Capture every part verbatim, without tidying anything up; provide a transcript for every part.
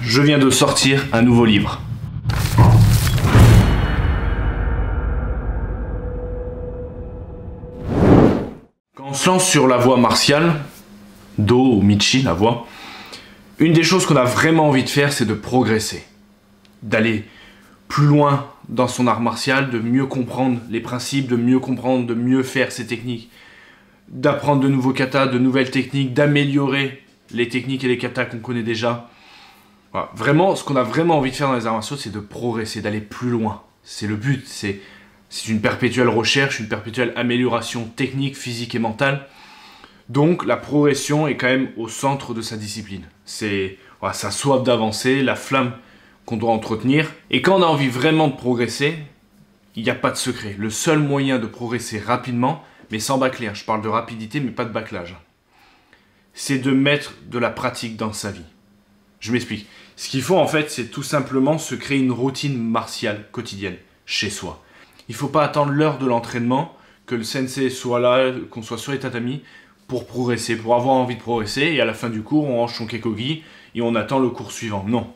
je viens de sortir un nouveau livre. Quand on se lance sur la voie martiale, Do ou Michi, la voie, une des choses qu'on a vraiment envie de faire, c'est de progresser. D'aller plus loin dans son art martial, de mieux comprendre les principes, de mieux comprendre, de mieux faire ses techniques, d'apprendre de nouveaux katas, de nouvelles techniques, d'améliorer les techniques et les katas qu'on connaît déjà. Voilà. Vraiment, ce qu'on a vraiment envie de faire dans les arts martiaux, c'est de progresser, d'aller plus loin. C'est le but, c'est une perpétuelle recherche, une perpétuelle amélioration technique, physique et mentale. Donc la progression est quand même au centre de sa discipline. C'est voilà, sa soif d'avancer, la flamme qu'on doit entretenir. Et quand on a envie vraiment de progresser, il n'y a pas de secret. Le seul moyen de progresser rapidement, mais sans bâcler, je parle de rapidité mais pas de bâclage, c'est de mettre de la pratique dans sa vie. Je m'explique. Ce qu'il faut en fait, c'est tout simplement se créer une routine martiale quotidienne, chez soi. Il ne faut pas attendre l'heure de l'entraînement, que le sensei soit là, qu'on soit sur les tatamis, pour progresser, pour avoir envie de progresser, et à la fin du cours, on range son kekogi et on attend le cours suivant. Non.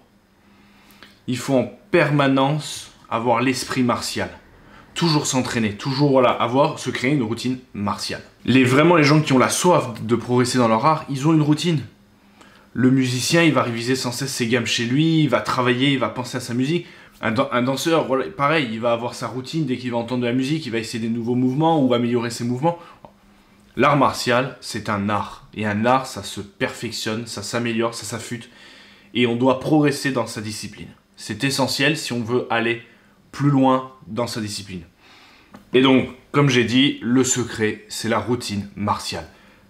Il faut en permanence avoir l'esprit martial. Toujours s'entraîner, toujours voilà, avoir, se créer une routine martiale. Les, vraiment, les gens qui ont la soif de progresser dans leur art, ils ont une routine. Le musicien, il va réviser sans cesse ses gammes chez lui, il va travailler, il va penser à sa musique. Un, un danseur, voilà, pareil, il va avoir sa routine, dès qu'il va entendre de la musique, il va essayer des nouveaux mouvements ou améliorer ses mouvements. L'art martial, c'est un art. Et un art, ça se perfectionne, ça s'améliore, ça s'affûte. Et on doit progresser dans sa discipline. C'est essentiel si on veut aller plus loin dans sa discipline. Et donc, comme j'ai dit, le secret, c'est la routine martiale.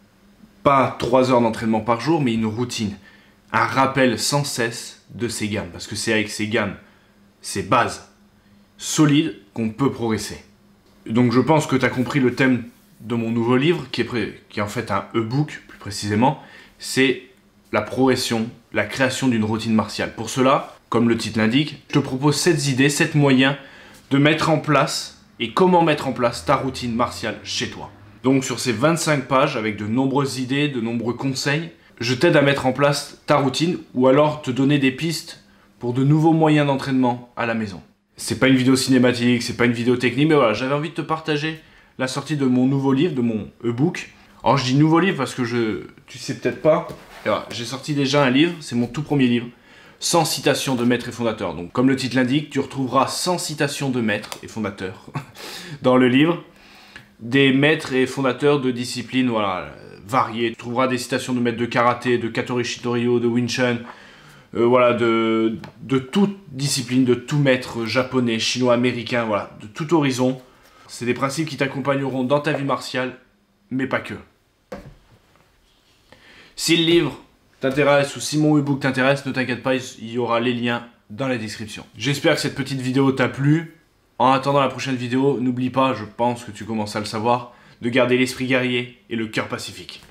Pas trois heures d'entraînement par jour, mais une routine. Un rappel sans cesse de ses gammes. Parce que c'est avec ses gammes, ses bases solides qu'on peut progresser. Donc je pense que tu as compris le thème de mon nouveau livre, qui est, pré qui est en fait un e-book, plus précisément. C'est la progression, la création d'une routine martiale. Pour cela, comme le titre l'indique, je te propose sept idées, sept moyens de mettre en place et comment mettre en place ta routine martiale chez toi. Donc sur ces vingt-cinq pages, avec de nombreuses idées, de nombreux conseils, je t'aide à mettre en place ta routine ou alors te donner des pistes pour de nouveaux moyens d'entraînement à la maison. C'est pas une vidéo cinématique, c'est pas une vidéo technique, mais voilà, j'avais envie de te partager la sortie de mon nouveau livre, de mon e-book. Alors je dis nouveau livre parce que je, tu sais peut-être pas, voilà, j'ai sorti déjà un livre, c'est mon tout premier livre, sans citation de maître et fondateur. Donc comme le titre l'indique, tu retrouveras cent citations de maître et fondateur dans le livre. Des maîtres et fondateurs de disciplines voilà, variées. Tu trouveras des citations de maîtres de karaté, de Katori Shitoryu, de Wing Chun, euh, voilà, de, de toute discipline, de tout maître japonais, chinois, américain, voilà, de tout horizon. C'est des principes qui t'accompagneront dans ta vie martiale, mais pas que. Si le livre t'intéresse ou si mon e-book t'intéresse, ne t'inquiète pas, il y aura les liens dans la description. J'espère que cette petite vidéo t'a plu. En attendant la prochaine vidéo, n'oublie pas, je pense que tu commences à le savoir, de garder l'esprit guerrier et le cœur pacifique.